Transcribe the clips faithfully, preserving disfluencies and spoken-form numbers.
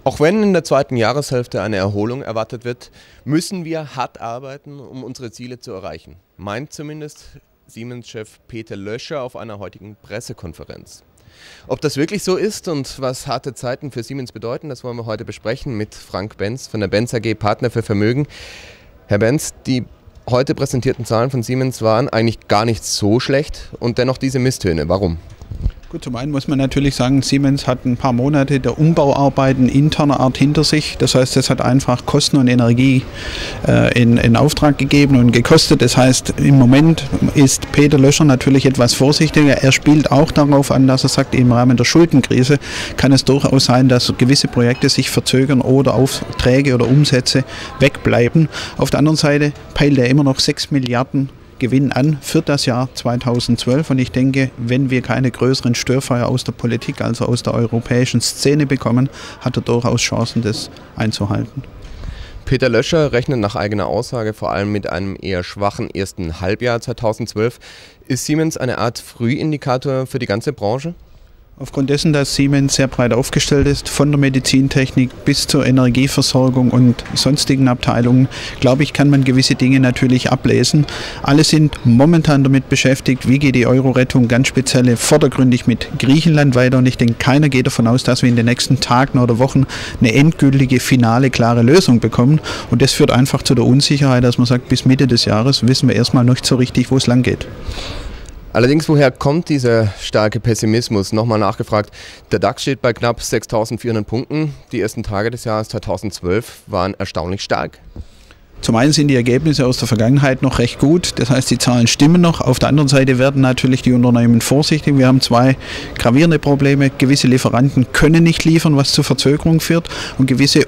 Auch wenn in der zweiten Jahreshälfte eine Erholung erwartet wird, müssen wir hart arbeiten, um unsere Ziele zu erreichen. Meint zumindest Siemens-Chef Peter Löscher auf einer heutigen Pressekonferenz. Ob das wirklich so ist und was harte Zeiten für Siemens bedeuten, das wollen wir heute besprechen mit Frank Benz von der Benz A G, Partner für Vermögen. Herr Benz, die heute präsentierten Zahlen von Siemens waren eigentlich gar nicht so schlecht und dennoch diese Misstöne. Warum? Gut, zum einen muss man natürlich sagen, Siemens hat ein paar Monate der Umbauarbeiten interner Art hinter sich. Das heißt, es hat einfach Kosten und Energie äh, in, in Auftrag gegeben und gekostet. Das heißt, im Moment ist Peter Löscher natürlich etwas vorsichtiger. Er spielt auch darauf an, dass er sagt, im Rahmen der Schuldenkrise kann es durchaus sein, dass gewisse Projekte sich verzögern oder Aufträge oder Umsätze wegbleiben. Auf der anderen Seite peilt er immer noch sechs Milliarden Gewinn an für das Jahr zweitausendzwölf und ich denke, wenn wir keine größeren Störfeuer aus der Politik, also aus der europäischen Szene bekommen, hat er durchaus Chancen, das einzuhalten. Peter Löscher rechnet nach eigener Aussage vor allem mit einem eher schwachen ersten Halbjahr zweitausendzwölf. Ist Siemens eine Art Frühindikator für die ganze Branche? Aufgrund dessen, dass Siemens sehr breit aufgestellt ist, von der Medizintechnik bis zur Energieversorgung und sonstigen Abteilungen, glaube ich, kann man gewisse Dinge natürlich ablesen. Alle sind momentan damit beschäftigt, wie geht die Euro-Rettung ganz speziell vordergründig mit Griechenland weiter. Und ich denke, keiner geht davon aus, dass wir in den nächsten Tagen oder Wochen eine endgültige, finale, klare Lösung bekommen. Und das führt einfach zu der Unsicherheit, dass man sagt, bis Mitte des Jahres wissen wir erstmal nicht so richtig, wo es lang geht. Allerdings, woher kommt dieser starke Pessimismus? Nochmal nachgefragt, der DAX steht bei knapp sechstausendvierhundert Punkten. Die ersten Tage des Jahres zweitausendzwölf waren erstaunlich stark. Zum einen sind die Ergebnisse aus der Vergangenheit noch recht gut, das heißt, die Zahlen stimmen noch. Auf der anderen Seite werden natürlich die Unternehmen vorsichtig. Wir haben zwei gravierende Probleme. Gewisse Lieferanten können nicht liefern, was zu Verzögerung führt, und gewisse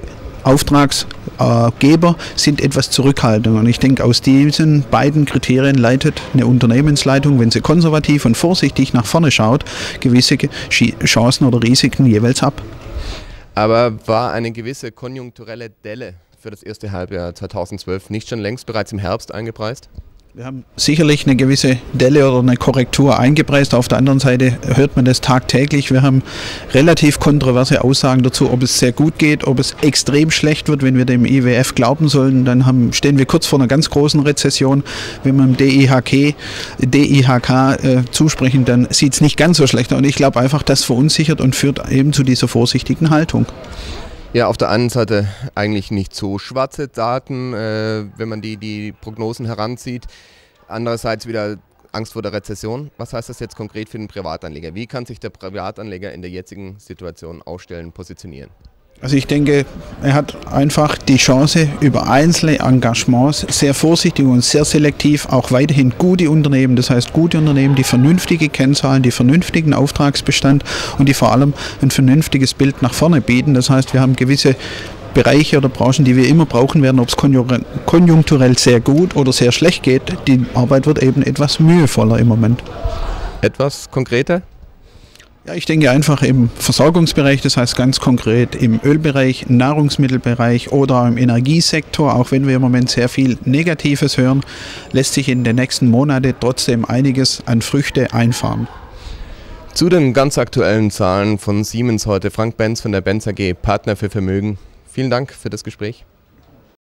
Auftragsgeber sind etwas zurückhaltend. Und ich denke, aus diesen beiden Kriterien leitet eine Unternehmensleitung, wenn sie konservativ und vorsichtig nach vorne schaut, gewisse Chancen oder Risiken jeweils ab. Aber war eine gewisse konjunkturelle Delle für das erste Halbjahr zweitausendzwölf nicht schon längst bereits im Herbst eingepreist? Wir haben sicherlich eine gewisse Delle oder eine Korrektur eingepreist. Auf der anderen Seite hört man das tagtäglich. Wir haben relativ kontroverse Aussagen dazu, ob es sehr gut geht, ob es extrem schlecht wird. Wenn wir dem I W F glauben sollen, dann haben, stehen wir kurz vor einer ganz großen Rezession. Wenn wir dem D I H K, D I H K äh, zusprechen, dann sieht es nicht ganz so schlecht aus. Und ich glaube einfach, das verunsichert und führt eben zu dieser vorsichtigen Haltung. Ja, auf der einen Seite eigentlich nicht so schwarze Daten, äh, wenn man die, die Prognosen heranzieht. Andererseits wieder Angst vor der Rezession. Was heißt das jetzt konkret für den Privatanleger? Wie kann sich der Privatanleger in der jetzigen Situation aufstellen, positionieren? Also ich denke, er hat einfach die Chance, über einzelne Engagements sehr vorsichtig und sehr selektiv auch weiterhin gute Unternehmen, das heißt gute Unternehmen, die vernünftige Kennzahlen, die vernünftigen Auftragsbestand und die vor allem ein vernünftiges Bild nach vorne bieten. Das heißt, wir haben gewisse Bereiche oder Branchen, die wir immer brauchen werden, ob es konjunkturell sehr gut oder sehr schlecht geht. Die Arbeit wird eben etwas mühevoller im Moment. Etwas konkreter? Ja, ich denke einfach im Versorgungsbereich, das heißt ganz konkret im Ölbereich, Nahrungsmittelbereich oder im Energiesektor, auch wenn wir im Moment sehr viel Negatives hören, lässt sich in den nächsten Monaten trotzdem einiges an Früchte einfahren. Zu den ganz aktuellen Zahlen von Siemens heute, Frank Benz von der Benz A G, Partner für Vermögen. Vielen Dank für das Gespräch.